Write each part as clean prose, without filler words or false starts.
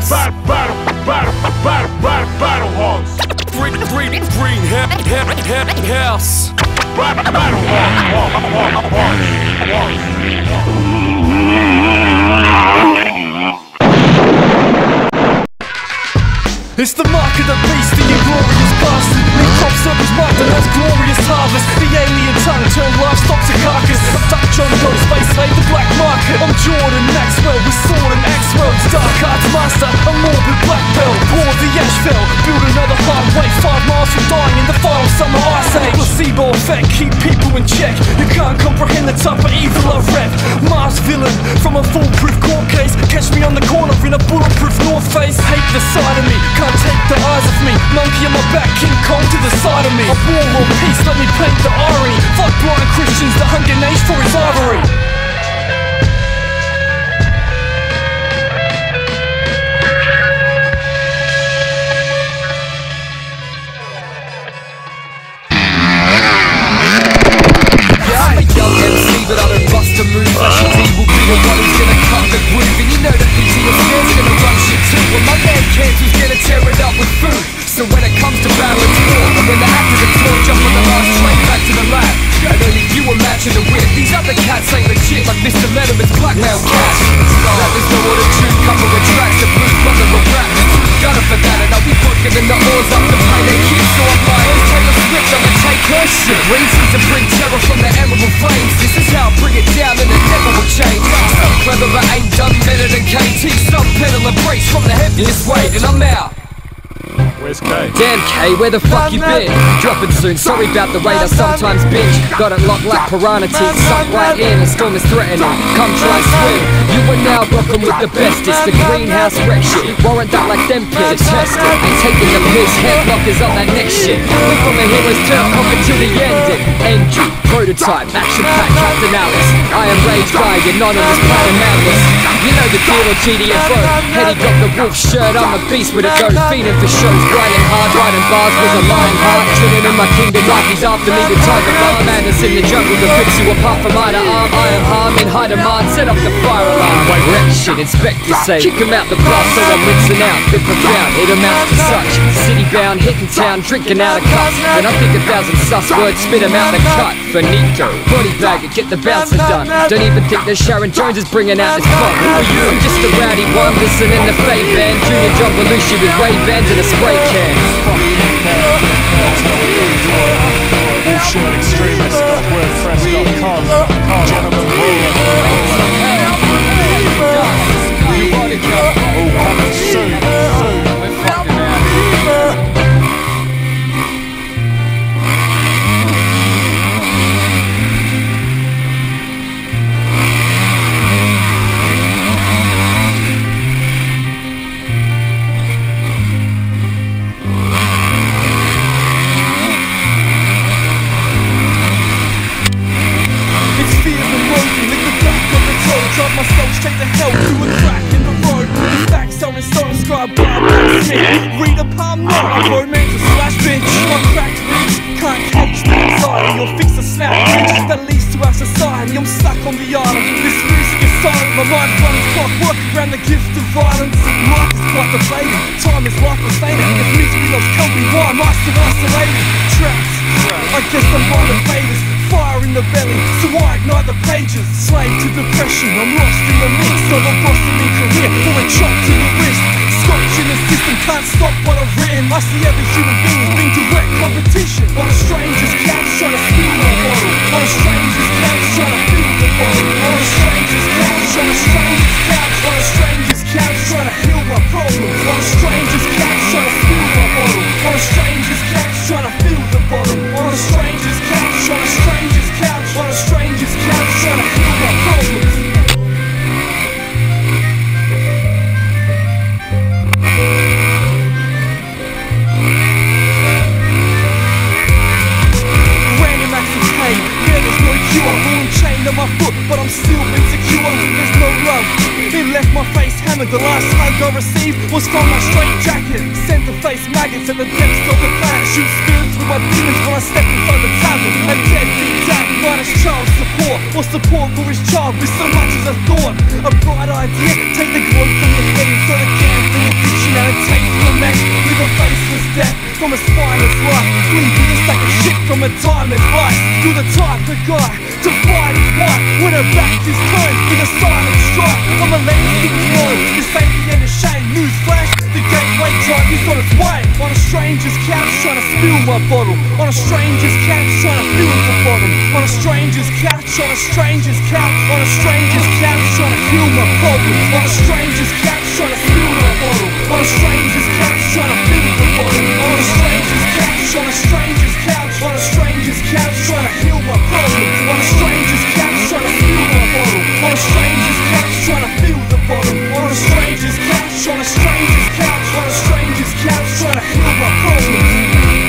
hogs. Battle hogs. Green house. Battle It's the mark of the beast, the inglorious bastard. New crop circles marked the most glorious harvest. The alien tongue turned livestock to carcass. Dutch on gold, space slave, the black market. I'm Jordan Maxwell with sword and axe welds. Dark arts master, a morbid black belt. Pour the ash fell, build another highway 5 miles from dying in the final summer ice age. Placebo effect, keep people in check. You can't comprehend the type of evil I rep. Mars villain, from a foolproof court case. Catch me on the corner in a bulletproof North Face. Hate the sight of me, can't take the eyes off me. Monkey on my back, King Kong to the side of me. A war or peace, let me paint the irony. Fuck blind Christians, the hunger nage for his ivory. Yeah, I'm a young MC, but I don't bust a move. Flashy D will be the one who's gonna cut the groove. And you know that PTSD's gonna run shit too. Well, my man Cancel's gonna tear it up with food. So when it comes to battle, it's war. And when the actors are torn, jump on the last train back to the lab. And only you imagine the wit. These other cats ain't legit, like Mr. Letterman's blackmail cash. Rappers know what to choose, cover with tracks, a blue brother of rap. Got it for that, and I'll be booking the oars up to play their kids. So I'm like, Taylor Swift, I'ma take her shit. Reasons to bring terror from the emerald flames. This is how I bring it down, and it never will change. Some clever but ain't done better than KT. Some pedal a brace from the heaviest weight, and I'm out. Where's K? Damn K, where the fuck you been? Dropping soon, sorry about the way I sometimes binge. Got it locked like piranha teeth, sunk right in. A storm is threatening, come try swim. You are now rocking with the bestest. The greenhouse wreck shit, warrant that like them pits. Test it, ain't taking the piss, headlockers on that next shit. We from the heroes turn cock until the ending. NG, prototype, action-packed Captain Alice. I am Rage Guy, anonymous planet madness. You know the deal on GDFO. Heady got the wolf shirt, I'm a beast with a go. Feeding for shows, grinding hard, riding bars with a lion heart. Chilling in my kingdom like he's after me with Tiger Bar. Madness in the jungle that picks you apart from eye to arm. I am harm in high demand, set off the fire alarm. Wreck shit, inspect your say. Kick him out the blast so I'm rinsing out. Bit profound, it amounts to such. City bound, hitting town, drinking out of cups. When I think 1,000 sus words, spit him out the cut. Finito, body bag it, get the bouncing done. Don't even think that Sharon Jones is bringing out this fun. Who are you? I'm just a rowdy one, listening to Fade Band. Junior John Belushi with Ray-Bans and a spray can. Bullshit extremist.wordpress.com. Gentlemen, You want to go? all coming soon. We're fucking out here. Drop myself straight to hell through a crack in the road. The facts are in stone inscribed by a black stick. Read a palm note, I'm romance a slash bitch. My cracked bitch can't cage the anxiety or fix a snap bridge that leads to our society. I'm stuck on the island, this music is silent. My mind runs clock, working around the gift of violence. Life is quite debated, time is lifeless, ain't it? If misery loves company, why am I still isolated? Trapped, I guess I'm one of the faders. Fire in the belly, so I ignite the pages. Slave to depression, I'm lost in the mix of a blossoming career or a chop to the wrist. Scotch in the system, can't stop what I've written. I see every human being as being direct competition. On a stranger's couch trying to steal my bottle. On a stranger's couch trying to fill the bottle. On a stranger's couch, on a stranger's couch. On a stranger's couch trying to heal my problems. On a stranger's couch trying to steal my bottle. On a stranger's couch trying to fill the bottle. On a stranger's couch, on a stranger's couch. On a stranger's couch trying to heal my problems. Random acts of pain, yeah, there's no cure. Wound chained on my foot, but I'm still insecure. There's no love, it left my face hammered. The last hug I received was from my straight jacket. Sent to face maggots at the depths of the planet. Shoot spirits with my demons when I step inside the tavern. A deadbeat dad minus child support, or support for his child with so much as a thought. A bright idea, take the glow from your head and throw the can for your flesh. Live a faceless death from a spineless life. Flee through the sack of shit from a timeless life. You're the type of guy to fight his wife when her back is turned in a silent strike. I'm a land things low. This ain't the end of shame. Newsflash, the gateway drug is on its way. On a stranger's couch trying to spill my bottle. On a stranger's couch trying to fill the bottom. On a stranger's couch, on a stranger's couch. On a stranger's couch trying to heal my problem. On a stranger's couch trying to spill my bottle. On a stranger's couch trying to fill the bottom. On a stranger's couch, on a stranger's couch. On a stranger's couch trying to heal my problem. On a stranger's couch trying to spill my bottle. On a stranger's couch trying to fill the bottom. On a stranger's couch, on a stranger's couch. On a stranger's couch trying to heal my problems.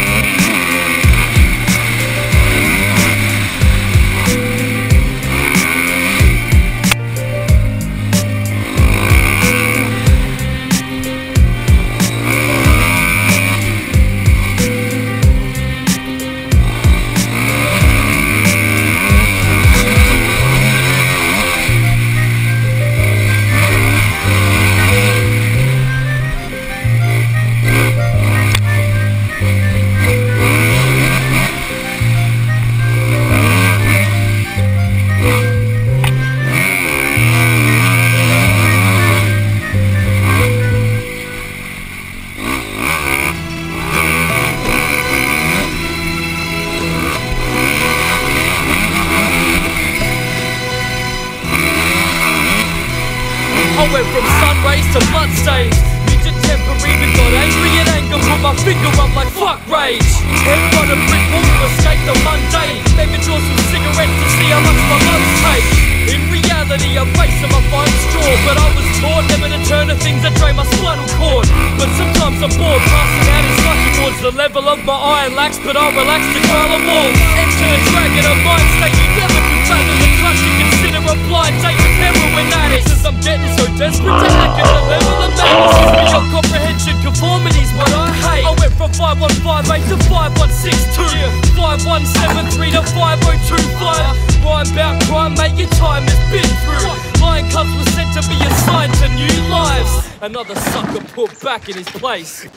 I went from sun rays to bloodstains. Ninja temper even got angry and anger. Put my finger up like fuck rage. Head on a brick wall to escape the mundane. Maybe draw some cigarettes to see how much my lungs take. In reality, I'm facing my final straw, but I was taught never to turn to things that drain my spinal cord. But sometimes I'm bored, passing out in psychic wards. The level of my iron lacks, but I'll relax to climb a wall. Enter a dragon, a mind state you never could fathom. The touch you consider a blind date with heroin addicts. As I'm getting so desperate to hack at the level of madness. Is beyond comprehension, conformity's what I hate. I went from 5158 to 5162, 5173 to 5025. Rhyme about crime, mate, your time has been through. Lion cubs were sent to be assigned to new lives. Another sucker put back in his place.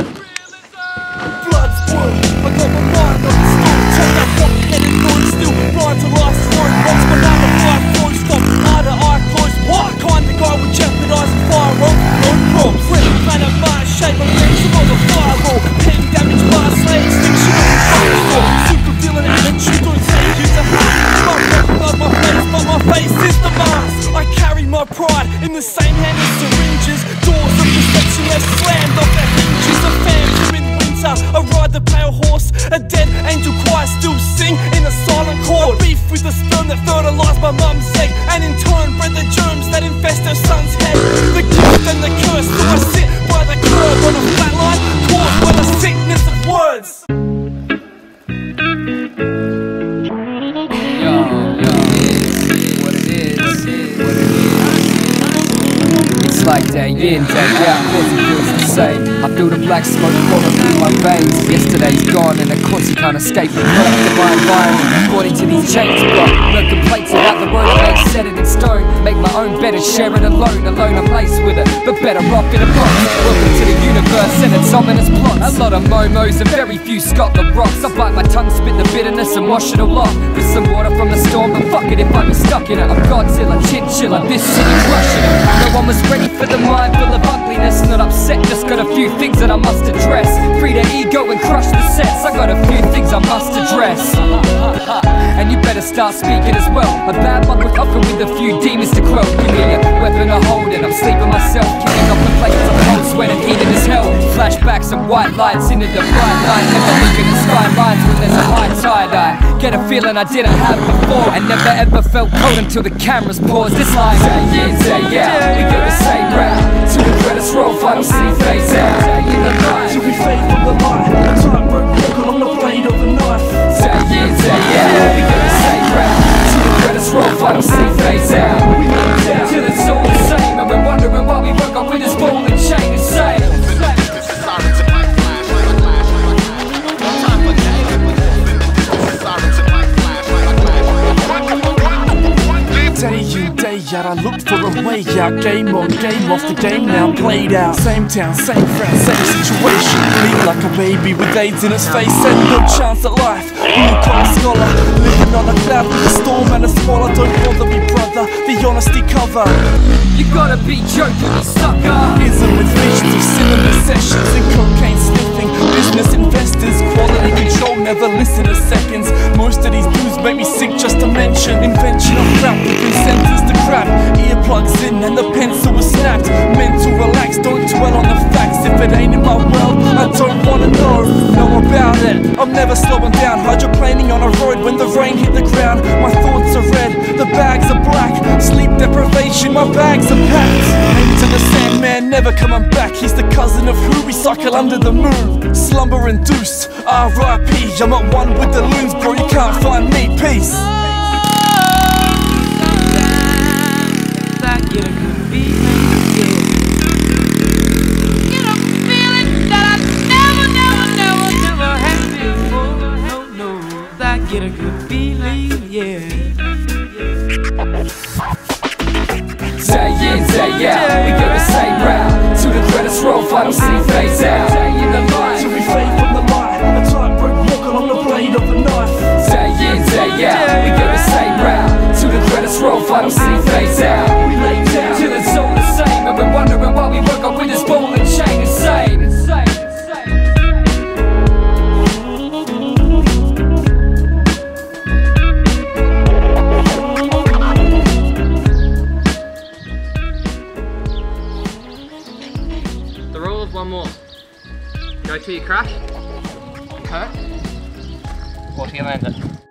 Blood's blue, I got my mind on the stone. Check that fuck-headed noise, still blind to life's throne. Watch my number 5 flows, stop eye to eye close. What kind of guy would jeopardize a firearm? No props, red planet Mars, shape of things, I'm on the firewall. Pen damage, bar slaves, fiction on the firewall. Super villain attitude, don't say use a hat. Above my face, but my face is the mask. I carry my pride in the same hand as syringes. Doors of perception have slammed off the hinges. A phantom in winter, I ride the pale horse. A dead angel choir still sing in a silent chord. Beef with the sperm that fertilized my mum's egg, and in turn bred the germs that infest her son's head. The gift and the curse, so I sit by the curb on a flat line, caused by the sickness of words. It's like day in, day out, cause it feels the same. I feel the black smoke pouring through my veins. Yesterday's gone and of course you can't escape the product of my environment. Brought into these chains, block. No complaints about the road, I ain't set it in stone. Make my own bed and share it alone. Alone I'm laced with it, but better off in a box. Welcome to the universe and its ominous plots. A lot of momos and very few Scott the rocks. I bite my tongue, spit the bitterness and wash it all off with some water from the storm, but fuck it if I was stuck in it. I'm Godzilla, chinchilla, this city crushing it. No one was ready for the mind full of ugliness. Not upset, just got a few things that I must address. Free the ego and crush the sets. I got a few things I must address. And you better start speaking as well. A bad mother often with a few demons to quell. Give me a weapon to hold and I'm sleeping myself. Kicking off the places I'm cold, sweating, heated as hell. Flashbacks and white lights into the bright night. Never looking at skylines when there's a high tide. I get a feeling I didn't have before, and never ever felt cold until the cameras paused. This line day in, day out, we go the same route. Till the credits roll, final scene fades out. Day in the night, Till we fade from the light, tightrope walk along the blade of a knife. day in, day out, we go the same route. Till the credits roll, final scene fades out. We know down. Till it's all the same, and we're wondering why we woke up with this ball and chain and sail. Day in, day out, I looked for a way out. Game on, game off, the game now played out. Same town, same friends, same situation. Feel like a baby with AIDS in its face and no chance at life. Blue collar scholar, living on a cloud with a storm and a squalor. Don't bother me, brother, the honesty cover. You gotta be joking, you sucker. Ism with visions of cinema sessions and cocaine sniffing. Business investors, quality control, never listen to seconds. Most of these dudes make me sick just to mention. Invention of crap, within sentence to crap. Earplugs in and the pencil was snapped. Mental relax, don't dwell on the facts. If it ain't in my world, I don't wanna know about it. I'm never slowing down, hydroplaning on a road when the rain hit the ground. My thoughts are red, the bags are black. Sleep deprivation, my bags are packed. Aim to the Sandman, never coming back. He's the cousin of who we cycle under the moon. Slumber induced, R.I.P. I'm at one with the loons, bro, you can't find me, peace. Get a good feeling, yeah. Day in, day out, we go the same route. To the credits roll, final scene phase out. Day in the light, Till we fade from the light. A tightrope walking on the blade of a knife. day in, day out, we go the same route. To the credits roll, final scene phase out. We lay down. Till it's all the same, and we're wondering why we woke up with this ball and chain insane. The rule of one more. Go till you crash, hurt, or till you land it.